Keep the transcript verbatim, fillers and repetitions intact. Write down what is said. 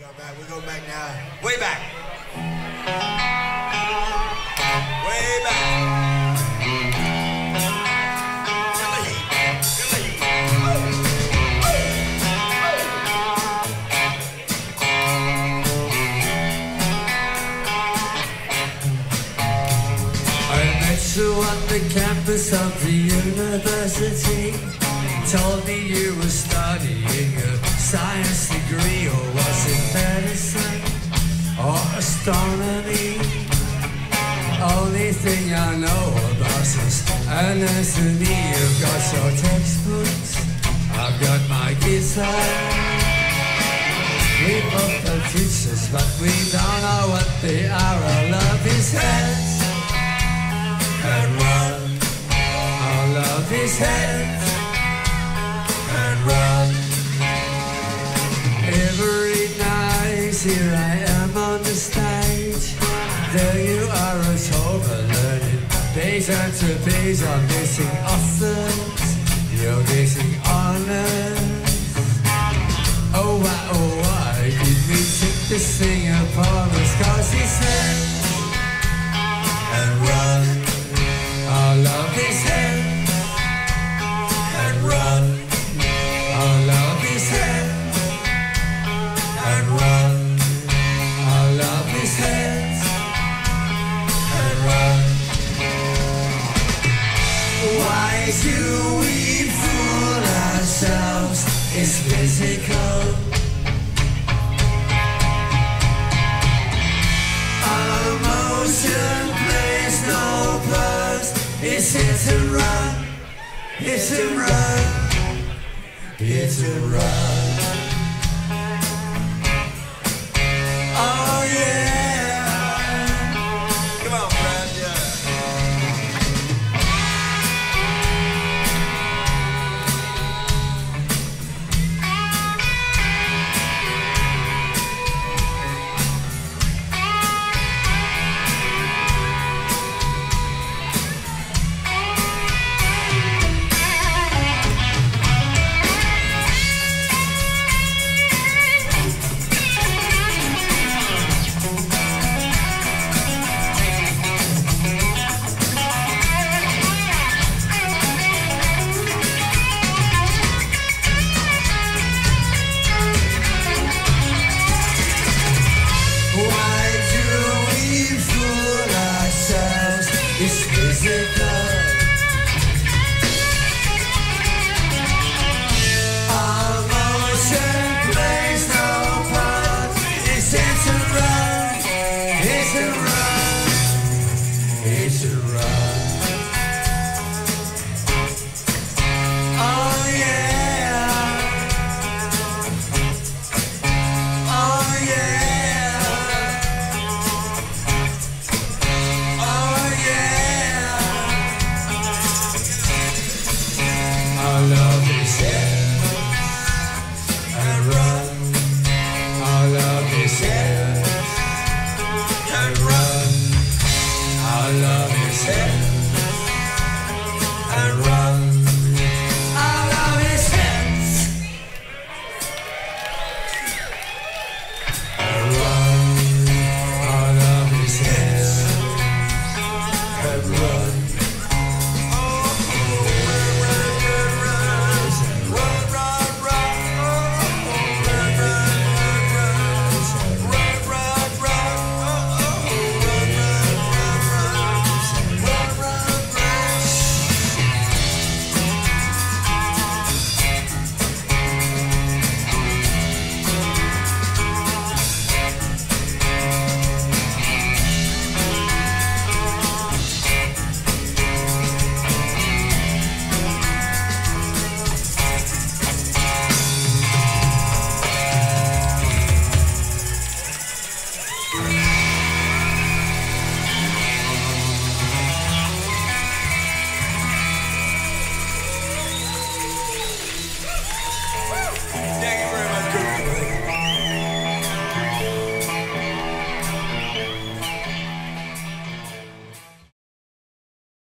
go back. We go back now. Way back. Way back. Feel the heat. Feel the heat. I met you on the campus of the university. Told me you were studying a science degree, or was it medicine or astronomy? Only thing I know about is anatomy. You've got your textbooks, I've got my guitar. We both have teachers, but we don't know what they are. Our love is hands and run. Our love is hands and run. Every night here I am on the stage. There you are at home, learning page after page. I'm getting authors, you're getting honors. Oh why, oh why did we take this thing upon us? Cause it's hands and run. Our love is hands and run. Our love is hands and run. Our love is hands and run. Why do we fool ourselves? It's physical. Our emotion plays no part. It's hit and run. Hit and run. Hit and run.